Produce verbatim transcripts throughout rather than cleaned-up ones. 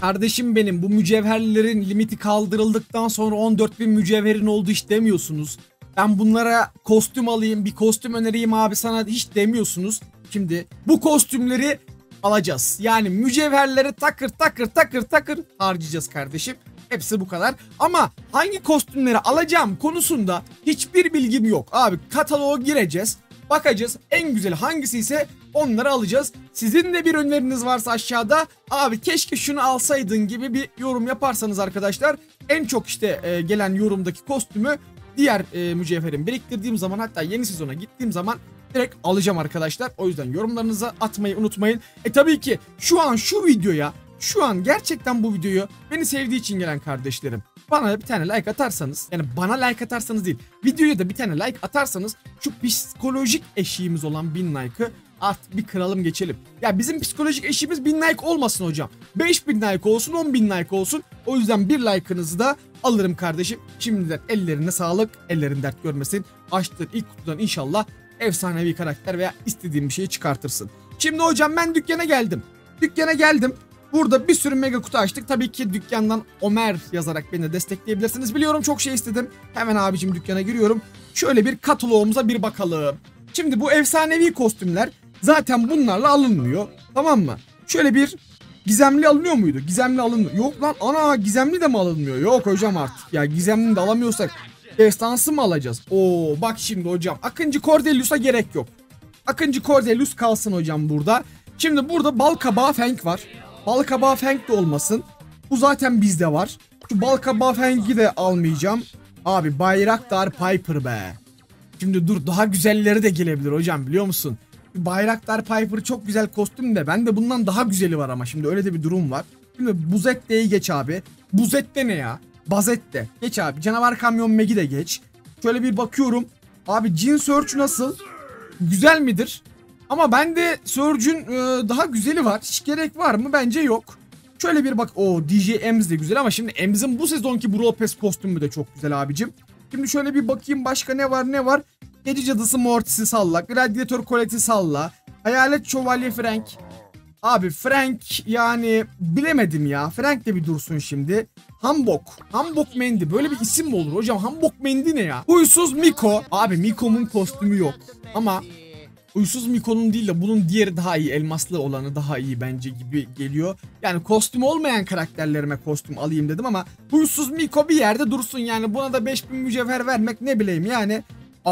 Kardeşim benim, bu mücevherlerin limiti kaldırıldıktan sonra on dört bin mücevherin oldu hiç demiyorsunuz. Ben bunlara kostüm alayım, bir kostüm önereyim abi sana hiç demiyorsunuz. Şimdi bu kostümleri alacağız. Yani mücevherleri takır takır takır takır harcayacağız kardeşim. Hepsi bu kadar. Ama hangi kostümleri alacağım konusunda hiçbir bilgim yok. Abi kataloğa gireceğiz. Bakacağız, en güzel hangisi ise onları alacağız. Sizin de bir öneriniz varsa aşağıda, abi keşke şunu alsaydın gibi bir yorum yaparsanız arkadaşlar, en çok işte e, gelen yorumdaki kostümü diğer e, mücevherin biriktirdiğim zaman, hatta yeni sezona gittiğim zaman direkt alacağım arkadaşlar. O yüzden yorumlarınızı atmayı unutmayın. E tabii ki şu an şu videoya, şu an gerçekten bu videoyu beni sevdiği için gelen kardeşlerim, bana bir tane like atarsanız, yani bana like atarsanız değil, videoya da bir tane like atarsanız şu psikolojik eşiğimiz olan bin like'ı artık bir kıralım geçelim. Ya bizim psikolojik eşiğimiz bin like olmasın hocam. beş bin like olsun, on bin like olsun. O yüzden bir like'ınızı da alırım kardeşim. Şimdiden ellerine sağlık, ellerin dert görmesin. Açtığın ilk kutudan inşallah efsanevi karakter veya istediğim bir şeyi çıkartırsın. Şimdi hocam ben dükkana geldim. Dükkana geldim. Burada bir sürü mega kutu açtık. Tabii ki dükkandan Ömer yazarak beni de destekleyebilirsiniz. Biliyorum çok şey istedim. Hemen abicim dükkana giriyorum. Şöyle bir kataloğumuza bir bakalım. Şimdi bu efsanevi kostümler zaten bunlarla alınmıyor. Tamam mı? Şöyle bir gizemli alınıyor muydu? Gizemli alınmıyor. Yok lan, ana gizemli de mi alınmıyor? Yok hocam artık. Ya gizemli de alamıyorsak destansı mı alacağız? Oo bak şimdi hocam. Akıncı Cordelius'a gerek yok. Akıncı Cordelius kalsın hocam burada. Şimdi burada Balkabağı Feng var. Balkabağı Feng de olmasın. Bu zaten bizde var. Şu Balkabağı Feng'i de almayacağım. Abi Bayraktar Piper be. Şimdi dur, daha güzelleri de gelebilir hocam, biliyor musun? Bayraktar Piper çok güzel kostüm de bende bundan daha güzeli var ama şimdi öyle de bir durum var. Şimdi Buzette'yi geç abi. Buzette ne ya? Bazette. Geç abi. Canavar Kamyon Meg'i de geç. Şöyle bir bakıyorum. Abi Jin Search nasıl? Güzel midir? Ama bende Surge'ün e, daha güzeli var. Hiç gerek var mı? Bence yok. Şöyle bir bak. O D J Ems de güzel ama şimdi Ems'in bu sezonki Brawl Pass kostümü de çok güzel abicim. Şimdi şöyle bir bakayım başka ne var ne var. Gece Cadısı Mortis'i salla. Gladiator Colette'i salla. Hayalet Şövalye Frank. Abi Frank yani bilemedim ya. Frank de bir dursun şimdi. Hambok. Hambok Mendi. Böyle bir isim mi olur hocam? Hambok Mendi ne ya? Huysuz Miko. Abi Miko'nun kostümü yok. Ama Huysuz Miko'nun değil de bunun diğeri daha iyi. Elmaslı olanı daha iyi bence gibi geliyor. Yani kostüm olmayan karakterlerime kostüm alayım dedim ama Huysuz Miko bir yerde dursun yani. Buna da beş bin mücevher vermek ne bileyim yani.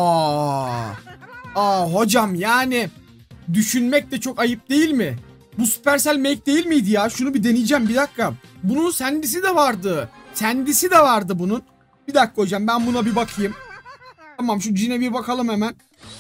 Aa, aa hocam yani düşünmek de çok ayıp değil mi? Bu Supercell Make değil miydi ya? Şunu bir deneyeceğim, bir dakika. Bunun sendisi de vardı. Sendisi de vardı bunun. Bir dakika hocam, ben buna bir bakayım. Tamam, şu Jin'e bir bakalım hemen.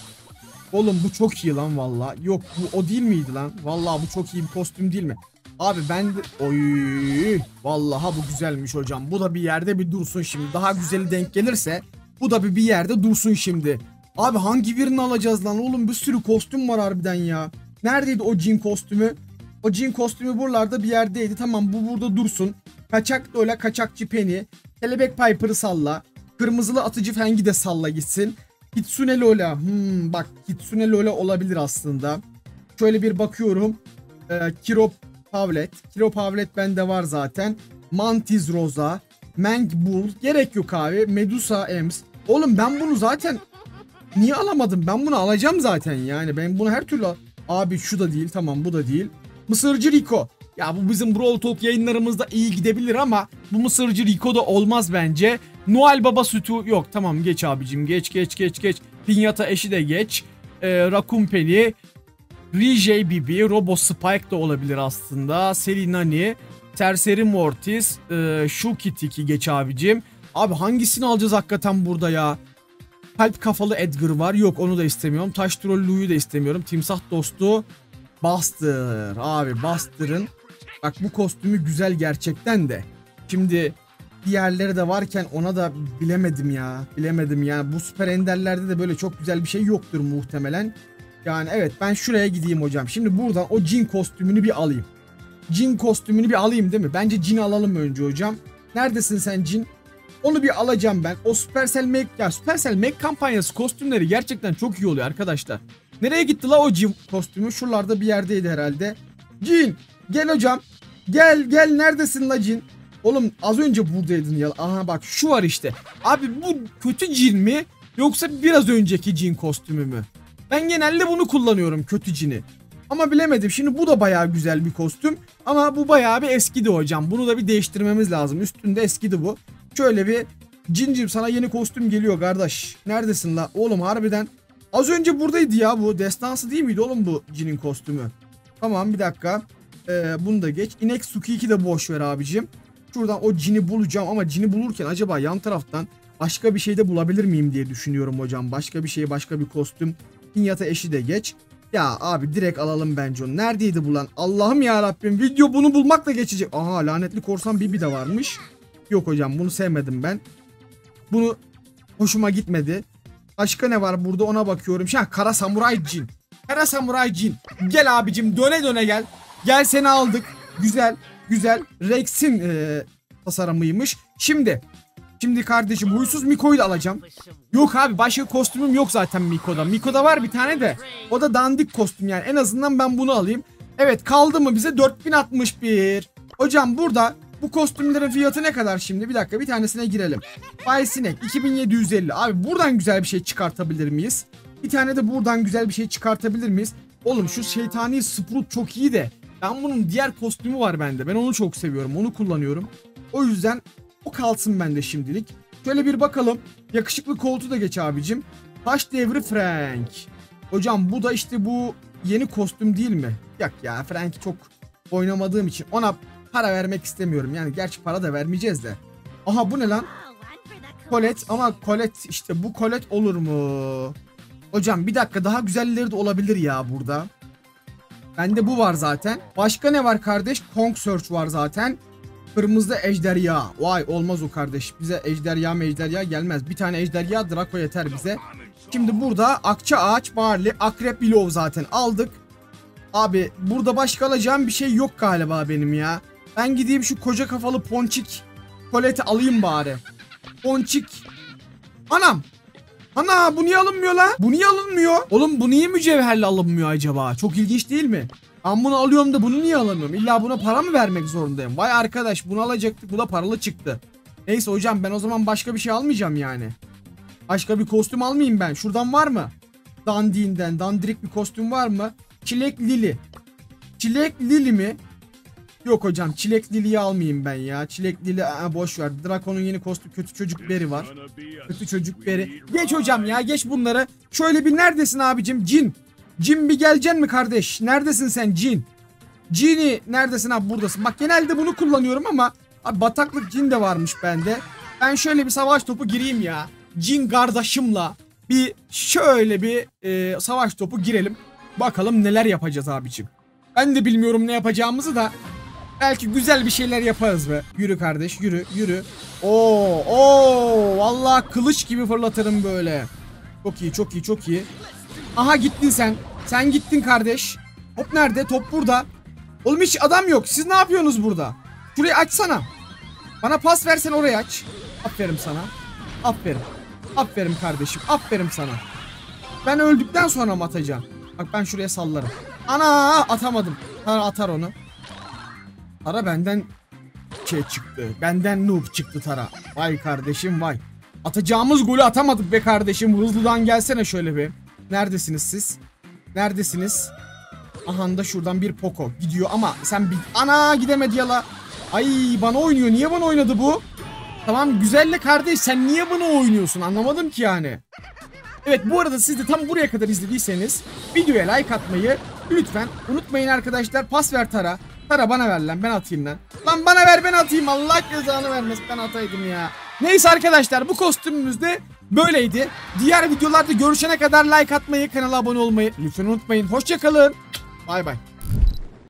Oğlum bu çok iyi lan valla. Yok bu o değil miydi lan? Valla bu çok iyi bir kostüm değil mi? Abi ben de... Oy, vallahi bu güzelmiş hocam. Bu da bir yerde bir dursun şimdi. Daha güzeli denk gelirse bu da bir, bir yerde dursun şimdi. Abi hangi birini alacağız lan? Oğlum bir sürü kostüm var harbiden ya. Neredeydi o Jin kostümü? O Jin kostümü buralarda bir yerdeydi. Tamam, bu burada dursun. Kaçak Lola, kaçakçı Penny. Kelebek Piper'ı salla. Kırmızılı atıcı Feng'i de salla gitsin. Kitsune Lola. Hmm, bak Kitsune Lola olabilir aslında. Şöyle bir bakıyorum. Ee, Kiro Pavlet. Kiro Pavlet bende var zaten. Mantis Rosa. Mank Bull. Gerek yok abi. Medusa Ems. Oğlum ben bunu zaten... Niye alamadım? Ben bunu alacağım zaten yani. Ben bunu her türlü... Abi şu da değil. Tamam, bu da değil. Mısırcı Rico. Ya bu bizim Brawl Talk yayınlarımızda iyi gidebilir ama bu Mısırcı Rico da olmaz bence. Noel Baba sütü yok. Tamam geç abicim. Geç geç geç geç. Pinyata eşi de geç. Ee, Raccoon Penny. Rije Bibi. Robo Spike de olabilir aslında. Selinani. Serseri Mortis. E, Shuki Tiki geç abicim. Abi hangisini alacağız hakikaten burada ya? Kalp kafalı Edgar var. Yok, onu da istemiyorum. Taş troll Lou'yu da istemiyorum. Timsah dostu Buster. Abi Buster'ın bak bu kostümü güzel gerçekten de. Şimdi diğerleri de varken ona da bilemedim ya. Bilemedim yani. Bu süper enderlerde de böyle çok güzel bir şey yoktur muhtemelen. Yani evet, ben şuraya gideyim hocam. Şimdi buradan o Jin kostümünü bir alayım. Jin kostümünü bir alayım değil mi? Bence Jin'i alalım önce hocam. Neredesin sen Jin? Onu bir alacağım ben. O Supercell Make, ya Supercell Make kampanyası kostümleri gerçekten çok iyi oluyor arkadaşlar. Nereye gitti la o Jin kostümü? Şuralarda bir yerdeydi herhalde. Jin gel hocam. Gel gel, neredesin la cin? Oğlum az önce buradaydın ya. Aha bak şu var işte. Abi bu kötü cin mi yoksa biraz önceki cin kostümü mü? Ben genelde bunu kullanıyorum, kötü cini. Ama bilemedim. Şimdi bu da bayağı güzel bir kostüm. Ama bu bayağı bir eskidi hocam. Bunu da bir değiştirmemiz lazım. Üstünde eskidi bu. Şöyle bir cincim, sana yeni kostüm geliyor kardeş. Neredesin la? Oğlum harbiden. Az önce buradaydı ya bu. Destansı değil miydi oğlum bu cinin kostümü? Tamam bir dakika. Ee, bunu da geç. İnek Suki de boş ver abicim. Şuradan o cini bulacağım ama cini bulurken acaba yan taraftan başka bir şey de bulabilir miyim diye düşünüyorum hocam. Başka bir şey, başka bir kostüm. Pinyata eşi de geç. Ya abi direkt alalım bence onu. Neredeydi bu lan? Allah'ım ya Rabbim, video bunu bulmakla geçecek. Aha, lanetli korsan Bibi de varmış. Yok hocam, bunu sevmedim ben. Bunu hoşuma gitmedi. Başka ne var burada, ona bakıyorum. Şey, kara samuray cin. Kara samuray cin. Gel abicim, döne döne gel. Gel, seni aldık. Güzel güzel. Rex'in e, tasarımıymış. Şimdi Şimdi kardeşim huysuz Miko'yu da alacağım. Yok abi, başka kostümüm yok zaten Miko'da. Miko'da var bir tane de. O da dandik kostüm yani. En azından ben bunu alayım. Evet, kaldı mı bize dört bin altmış bir. Hocam burada bu kostümlerin fiyatı ne kadar şimdi? Bir dakika, bir tanesine girelim. Bay Sinek iki bin yedi yüz elli. Abi buradan güzel bir şey çıkartabilir miyiz? Bir tane de buradan güzel bir şey çıkartabilir miyiz? Oğlum şu şeytani Sprout çok iyi de. Ben bunun diğer kostümü var bende. Ben onu çok seviyorum. Onu kullanıyorum. O yüzden o kalsın bende şimdilik. Şöyle bir bakalım. Yakışıklı koltuğu da geç abicim. Taş devri Frank. Hocam bu da işte bu yeni kostüm değil mi? Yok ya, Frank'i çok oynamadığım için ona para vermek istemiyorum. Yani gerçi para da vermeyeceğiz de. Aha, bu ne lan? Colette, ama Colette işte bu Colette olur mu? Hocam bir dakika, daha güzelleri de olabilir ya burada. Bende bu var zaten. Başka ne var kardeş? Kong Search var zaten. Kırmızı ejderha. Vay, olmaz o kardeş. Bize ejderha mejderha gelmez. Bir tane ejderha Draco yeter bize. Şimdi burada akça ağaç, Barley, akrep, Willow zaten aldık. Abi burada başka alacağım bir şey yok galiba benim ya. Ben gideyim şu koca kafalı ponçik Colette'i alayım bari. Ponçik. Anam. Ana, bu niye alınmıyor lan? Bu niye alınmıyor? Oğlum bu niye mücevherle alınmıyor acaba? Çok ilginç değil mi? Ben bunu alıyorum da bunu niye alamıyorum? İlla buna para mı vermek zorundayım? Vay arkadaş, bunu alacaktık, bu da paralı çıktı. Neyse hocam, ben o zaman başka bir şey almayacağım yani. Başka bir kostüm almayayım ben. Şuradan var mı? Dandiğinden dandirik bir kostüm var mı? Çilek Lili. Çilek Lili mi? Yok hocam, Çilek Lili'yi almayayım ben ya. Çilek Lili aa, boş ver. Drakon'un yeni kostüm kötü çocuk Beri var. Kötü çocuk Beri. Geç hocam ya, geç bunları. Şöyle bir neredesin abicim? Cin. Cin bir geleceksin mi kardeş? Neredesin sen Cin? Cin'i neredesin abi? Buradasın. Bak genelde bunu kullanıyorum ama abi bataklık cin de varmış bende. Ben şöyle bir savaş topu gireyim ya. Cin kardeşimle bir şöyle bir e, savaş topu girelim. Bakalım neler yapacağız abicim. Ben de bilmiyorum ne yapacağımızı da. Belki güzel bir şeyler yaparız be. Yürü kardeş, yürü yürü. Oo oo vallahi kılıç gibi fırlatırım böyle. Çok iyi, çok iyi, çok iyi. Aha, gittin sen. Sen gittin kardeş. Top nerede? Top burada. Oğlum hiç adam yok. Siz ne yapıyorsunuz burada? Şurayı açsana. Bana pas versen, orayı aç. Aferin sana. Aferin. Aferin kardeşim. Aferin sana. Ben öldükten sonra mı atacağım? Bak ben şuraya sallarım. Ana, atamadım. Tara atar onu. Tara benden şey çıktı. Benden noob çıktı Tara. Vay kardeşim vay. Atacağımız golü atamadık be kardeşim. Hızlıdan gelsene şöyle bir. Neredesiniz siz? Neredesiniz? Aha da şuradan bir Poco gidiyor ama sen bir... Ana, gidemedi yala. Ay, bana oynuyor. Niye bana oynadı bu? Tamam güzelle kardeş, sen niye bana oynuyorsun? Anlamadım ki yani. Evet, bu arada siz de tam buraya kadar izlediyseniz videoya like atmayı lütfen unutmayın arkadaşlar. Pas ver Tara. Tara bana ver lan, ben atayım lan. Lan bana ver, ben atayım. Allah cezanı vermesin, ben ataydım ya. Neyse arkadaşlar, bu kostümümüz de böyleydi. Diğer videolarda görüşene kadar like atmayı, kanala abone olmayı lütfen unutmayın. Hoşça kalın. Bay bay.